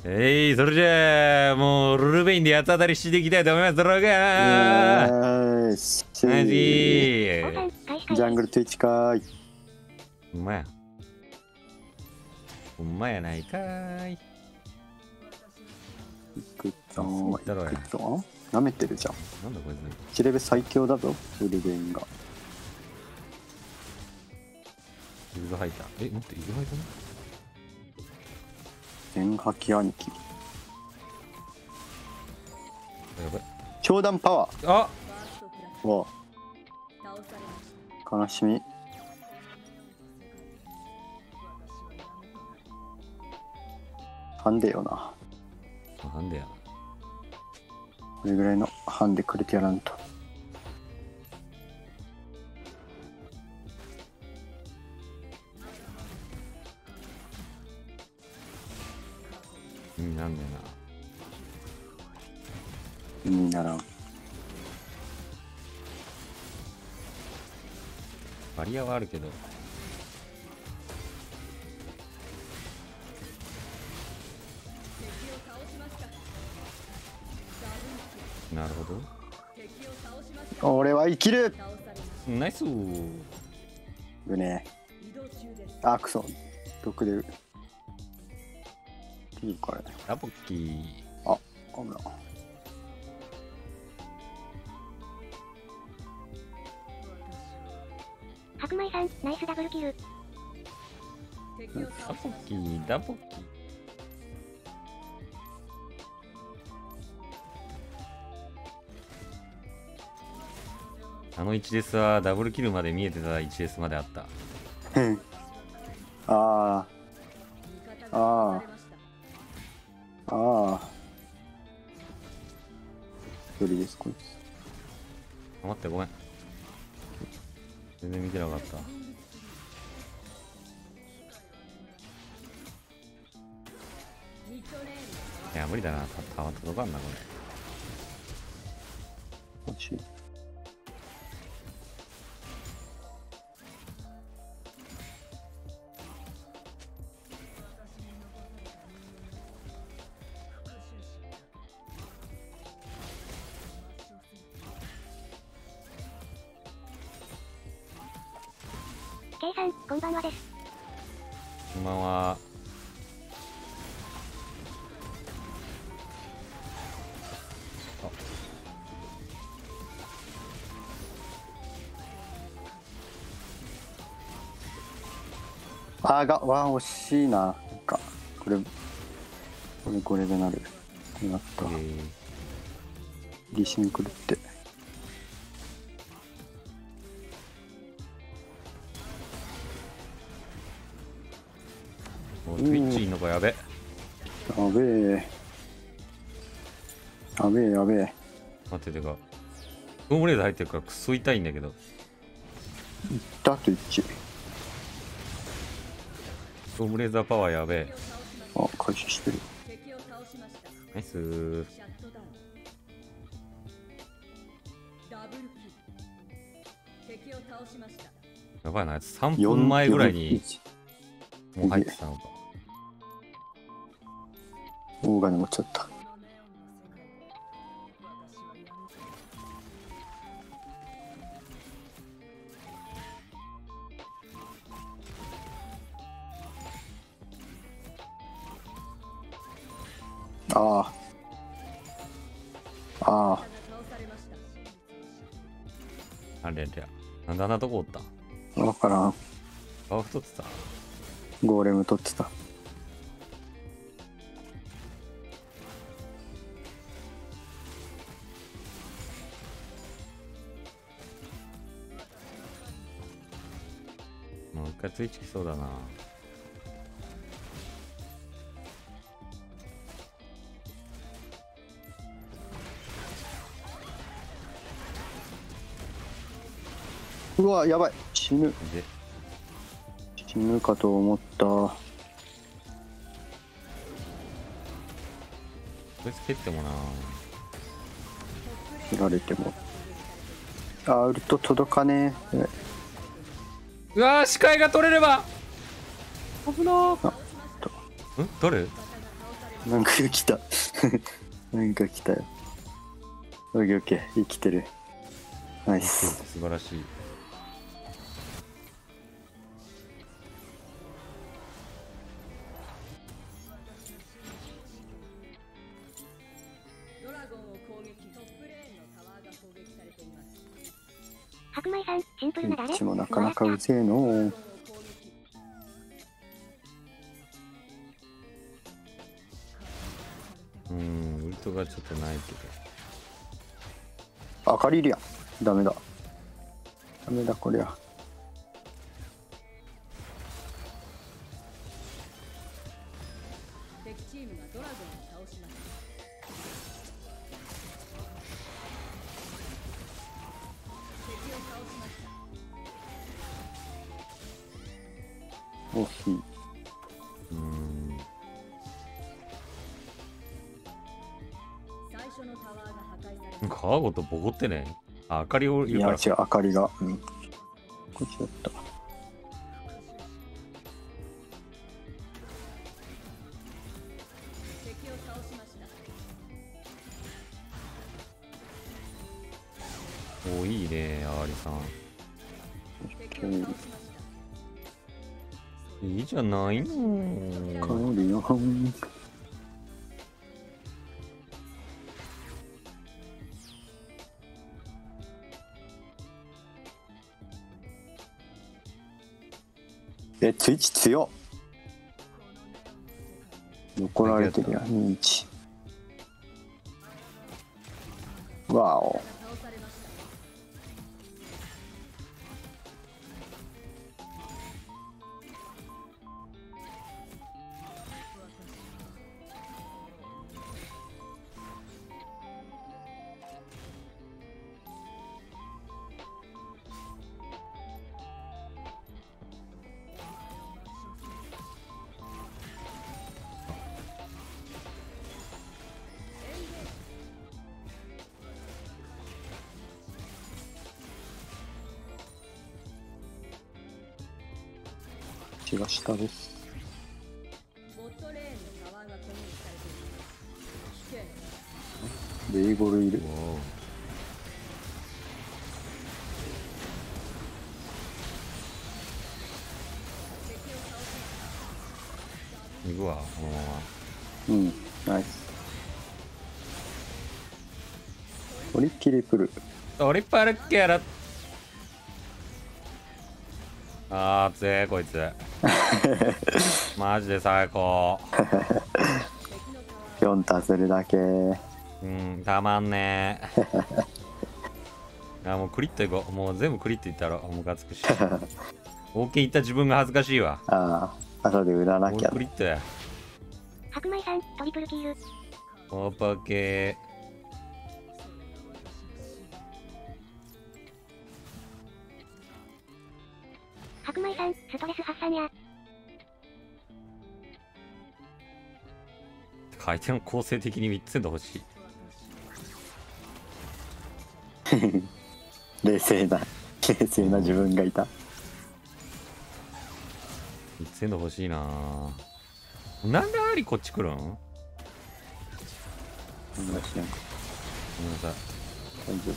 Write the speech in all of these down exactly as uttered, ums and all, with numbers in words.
えい、それじゃあもうルルベインで八つ当たりしていきたいと思います。ドラガーマジジャングルトゥイチかーい。 うまやうまやないかーい。 いくぞーいくぞ。なめてるじゃん。 なんだこいつ。 いちレベ最強だぞルルベインが。 イルが入った。え、待って、イル入ったの全破棄兄貴。 やばい。 強弾パワー。 あわ悲しみ。ハンデよな。 なんでや。 これぐらいのハンデくれてやらんと。 意味なんね意味にならん。 バリアはあるけど。なるほど。俺は生きる。 ナイスー。 うね。あ、クソ。毒で。いいこれ。 ラポッキー。 あ、危ない。 白米さん、ナイスダブルキル。 ラポッキー、ラポッキー。あの いちデス はダブルキルまで見えてた いちデス まであった。 ああ。ああ。ああ。一人ですこいつ。 待ってごめん。全然見てなかった。いや無理だな。た弾届かんなこれ。 欲しい。 K さん、こんばんはです。 こんばんは。 ああが、わあ、惜しいな。なんか、これ、これ、これでなる。なった。リシンくるって。 もう Twitch いんのかやべ。 やべえ。やべえ、やべえ。 待っててか。トームレーダー入ってるからクソ痛いんだけど。 いったといち。 トームレーザーパワーやべえ。 あ、開始してる。 ナイスー。やばいな、あいつさんぷんまえぐらいにもう入ってたのか。 オーガに持っちゃった。ああ。ああ。 あれれゃ。なんであんなとこおったん？ わからん。 顔太ってた？ ゴーレム取ってた。 もう一回ついてきそうだな。 うわ、やばい。死ぬ。 で死ぬかと思った。 こいつ蹴ってもな。 切られても。あ、ウルト届かねえ。 うわー、視界が取れれば危なー。 あとん誰？ なんか来た。なんか来たよ。オッケーオッケー、生きてる。ナイス。 素晴らしい。 白米さん、シンプルな誰？ こっちもなかなかうぜえの。 うん、ウルトがちょっとないけど。 あかりいるやん。ダメだ。ダメだこりゃ。 敵チームがドラゴンを倒しました。敵を倒しました。 惜しい。 うん。 最初のタワーが破壊された。 川ごとボコってね。あ、明かりをいいやるから。 違う、あかりが。うん。こっちだった。 敵を倒しました。 お、いいね、あわりさん。 敵を倒しました。 いいじゃないの。 かりよん。え、ツイッチ強っ。残られてるやん、にいち。わお。 倒されました。 血が下です。 ボットレーンのタワーが攻撃されています。危険。 ベイゴルいる。 おう。行くわ、このまま。 うん、ナイス。トリッキリ来る。 トリパルキャラ。あー、強えこいつ。マジで最高。 よん足せるだけ。 うん、たまんねえ。あ、もうクリッといこう。もう全部クリッといったらムカつくし。OK いった自分が恥ずかしいわ。 ああ、後で売らなきゃ俺ク。リットや。 白米さん、トリプルキル。 オーパー系。 白米さん、ストレス発散や。 回転を構成的にみっつで欲しい。 冷静な、冷静な自分がいた。 みっつで欲しいなぁ。なんでアリこっち来るん？ごめんなそんなしなんかさい。 大丈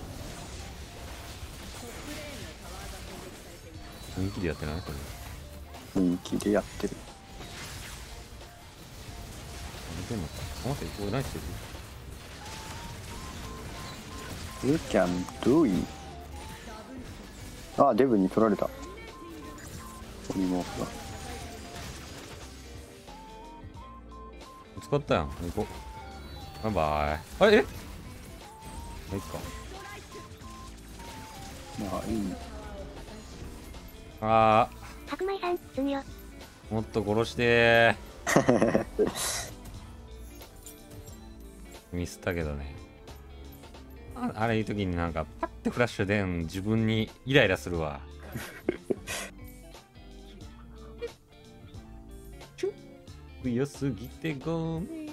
雰囲気でやってないこれ。 夫。雰囲気でやってる。 見てんのか。待って、これ何してる？ You can do it. あ、デブに取られた。ポリモーフが。 使ったやん。行こう。バイバイ。あれ、え？まあ、いっか。 まあいい。 あ白米さん、積みよ。 ー、もっと殺してー。ミスったけどね。ああれいう時になんかパッてフラッシュでん自分にイライラするわ。ちょっ強すぎてごめん。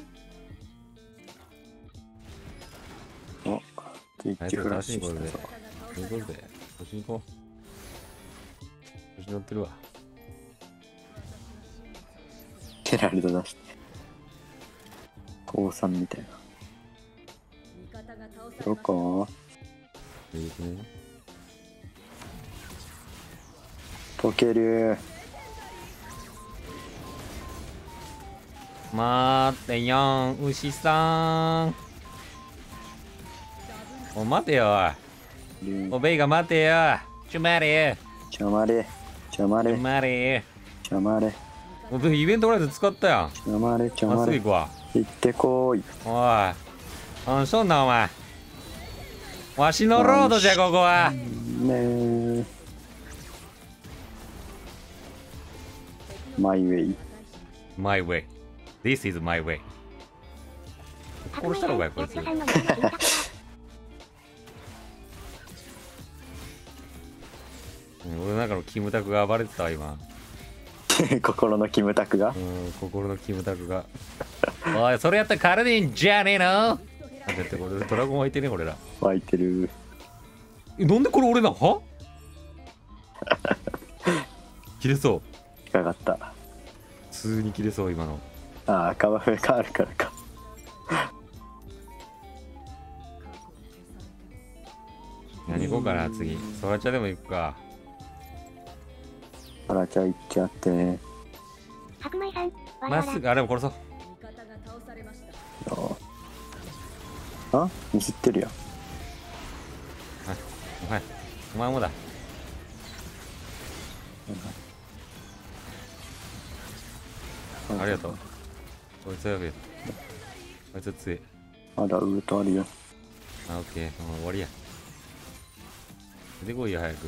お、ツイッチフラッシュしたぞ。 ということで、星に行こう。星乗ってるわ。 ヘラルド出して。 父さんみたいな。 味方が倒されどました。 こ？ いいですね。 溶ける。 待ってよん、牛さん。おい待てよおい。おベイが待てよ。ちょ待れよ。 ちょまれ。ちょまちょれ。 待れよ。 ちょまれ。 おベイイベントライズ使ったやん。 ちょまれ。ちょまっますれ。 ぐ行くわ。 行ってこい。 おい。あ、そんなお前。わしのロードじゃここは。 ねえ。マイウェイ。 My way. This is my way. 殺したろかよこいつ。 やっとさんの中にキムタクが俺の中のキムタクが暴れてたわ今。 心のキムタクが。 うん、心のキムタクが。おい、それやったら体にいいんじゃねえの。あ、だってこれドラゴン湧いてね、俺ら。 湧いてる。 え、なんでこれ俺なのは切れそう。 引っかかった。 普通に切れそう、今の。 ああ、カバフがあるからか。 何行こうかな、次。ソラチャでも行くか。 あらちゃん行っちゃって。 白米さん、わらわら。 まっすぐ、あれも殺そう。 味方が倒されました。 あ、ミスってるよ。 はい。お前もだ。ありがとう。こいつやべえ。こいつ強い。 まだウートあるよ。 あ、オッケー。もう終わりや。出てこいよ、早く。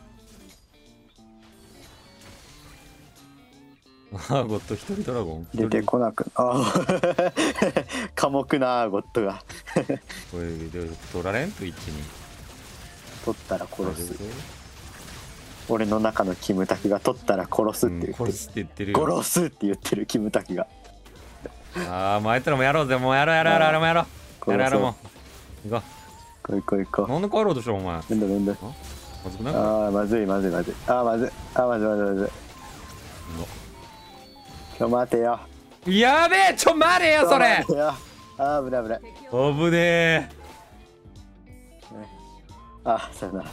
あ、ゴッド一人ドラゴン出てこなく。ああ、寡黙なゴッドが。 これで取られんと一に。 取ったら殺す。俺の中のキムタクが取ったら殺すって言ってる。 殺すって言ってるよ。 殺すって言ってるキムタクが。 ああ、もうあいつらもやろうぜ。もうやろうやろうやろうやろうやろう。やろうやろうもう。行ここいこいこう。なんで帰ろうとしたのお前。 う。なんだなんだ。 まずくないああ、まずいまずいまずい。ああ、まずい。ああ、まずいまずいまずい。ちょ待てよ。 やべえ、ちょ待れよそれ。 ちょ待てよ。ああ、危ない危ない。 危ねえ。 あ、そうだな。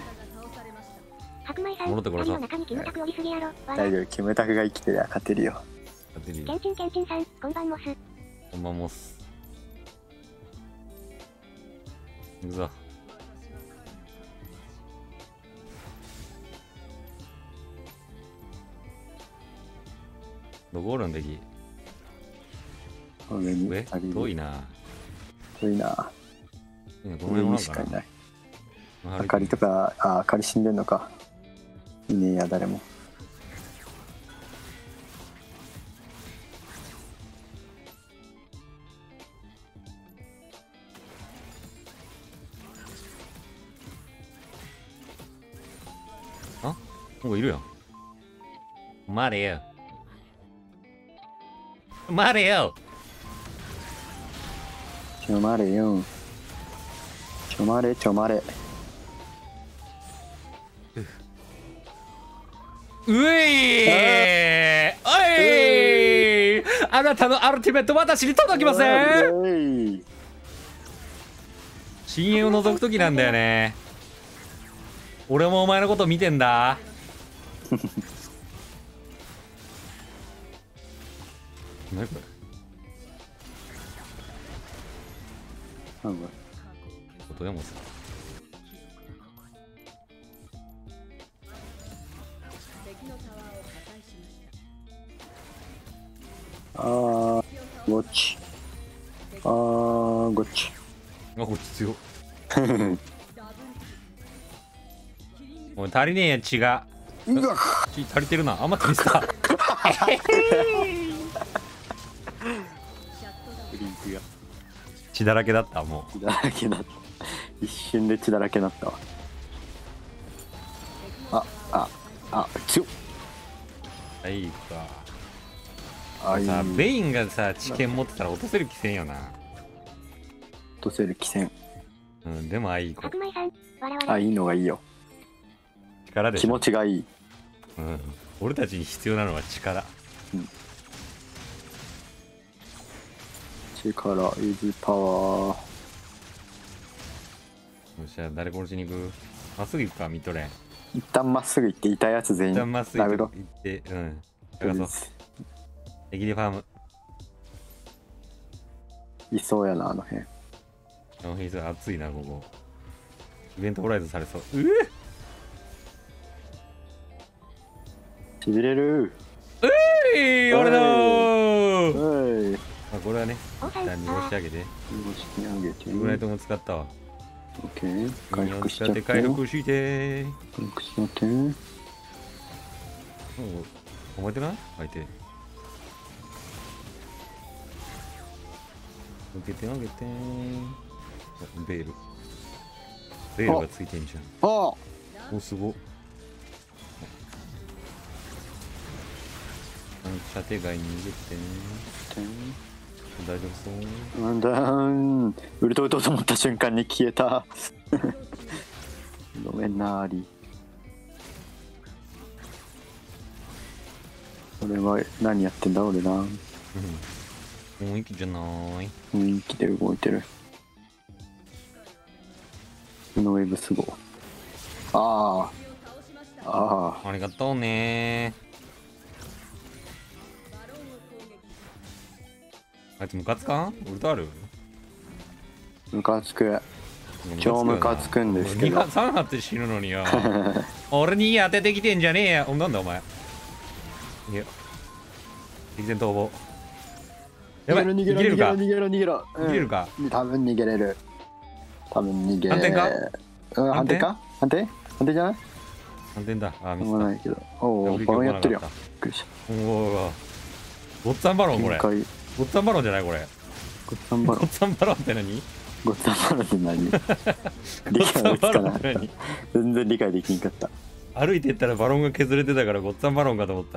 白米さん、 戻ってこれさ二人の中にキムタクおりすぎやろ。わら。 大丈夫。キムタクが生きてりゃ勝てるよ。 勝てるよケンチンケンチンさん、こんばんもす。 こんばんもっす。行くぞ。どこおるんでき。 上に上二人遠いな。 遠いな。上うんこの辺おらんかな。 にしかいない。 ああかりとか、あ、あかり死んでんのか。いねえや、誰も。 あ、もういるやん。待れよ。待れよ。 ちょまれよ。ちょまれちょまれ。 ういおいあなたのアルティメット私に届きません。 おい。 深淵を覗くときなんだよね。俺もお前のこと見てんだ。何これ。 なんか音山さん。 敵のタワーを破壊しました。 あー、ゴッチ。あー、ゴッチ。 あ、こっち強。 ダブルおい足りねえや血が。 うわ血足りてるな。余ってみせた。 シャットダウン。 リンクが血だらけだったも血だらけだった。一瞬で血だらけになったわ。あ、あ、あ、強っ。 う。はいか。 あ、いい。 さ落ベインがさ知見持ってたら落とせる気せんよな。 とせる汽船。 うんでもあいい子。 白米さん、わらわら。 あ、いいのがいいよ。気力でしょ。 持ちがいい。 うん。俺たちに必要なのは力。 力イズパワー。 よっしゃ、誰殺しに行く？まっすぐ行くか、ミッドレーン。 一旦まっすぐ行って痛いやつ全員一旦まっすぐ行殴ろって、うん。 う。 探そう。ネギリファーム。 いそうやなあの辺。 あの辺暑いな、ここ。イベントホライズされそう。うえしびれる。 えい、俺のーはい。 まあ、これはね、 王さん、 一旦に押しあ上げて。 押してあげて。 イグナイトも使ったわ。 オッケー。回ミニオン復しちゃって。 使って回復して。 回復しちゃって。 もう覚えてない相手。受けてあげて。おベール。ベールがついてんじゃん。 あお、すごっ。射程外に逃げてね。大丈夫そう。 なんだーん。ウルト打とうと思った瞬間に消えた。ごめんなーり。俺は何やってんだ俺な。 うん雰囲気じゃない。 雰囲気で動いてる。このウェブスゴー。ああ。ああ。 ありがとうねー。あいつムカつかん？ウルトある？ ムカつく。超ムカつくんですけど。 に発さん発死ぬのによ。俺に当ててきてんじゃねえや。お、なんだお前。いや。敵前逃亡。やばい。 逃げろ逃げろ逃げるか。 逃げろ逃げろ。 逃げるか。 うん、多分逃げれる。多分逃げれる。 反転か？ うん、反転か？反転？反転じゃない？ 反転だ。あ、ミスしょうがないけど。おお、バロンやってるよ。びっくりしおお。ごっつぁんバロンこれ。 た。今回ごっつぁんバロンじゃないこれ。 ごっつぁんバロンごっ。つぁんバロンって何？ ごっつぁんバロンって何？ ごっ理つぁんバ解がつかなかった。 ロンって何？ 全然理解できんかった。 歩いてったらバロンが削れてたからごっつぁんバロンかと思った。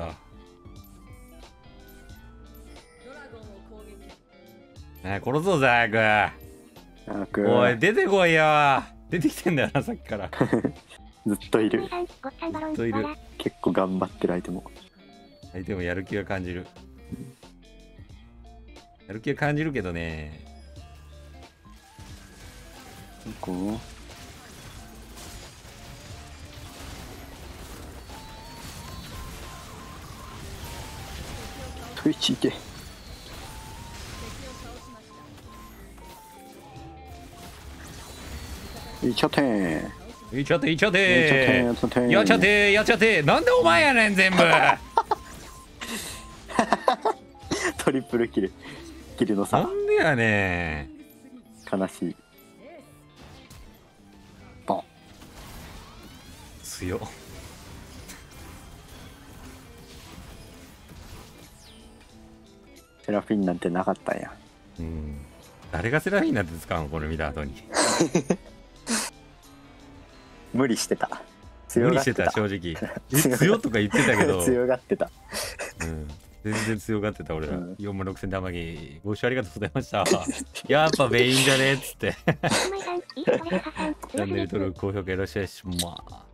ねえ、殺そうぜ早早く。おい出てこいよ。出てきてんだよなさっきから。 ずっといる。 さん、ごっつぁんバロン、 ずっといるわら結構頑張ってる相手も。 相手もやる気が感じる。やる気が感じるけどね。 こう。トイチいけ。いっちゃってー。 いっちゃっていっちゃっいっちゃってー。 てやっちゃってー。 やっちゃってやっちゃってなんでお前やねん全部。 トリプルキル。キルのな差。 んでやねん。 悲しい。ボン。 強っ。 セラフィンなんてなかったんや。 うん誰がセラフィンなんて使うのこれ見た後に。 無理してた。 無理して強がってた。 た正直。え強とか言ってたけど、 強がってた。 うん、全然強がってた俺ら。 うんよん万ろくせん玉木ご視聴ありがとうございました。やっぱベインじゃねえっつって。 白米さん、いいストレス発散。 チャンネル登録高評価よろしくお願いします。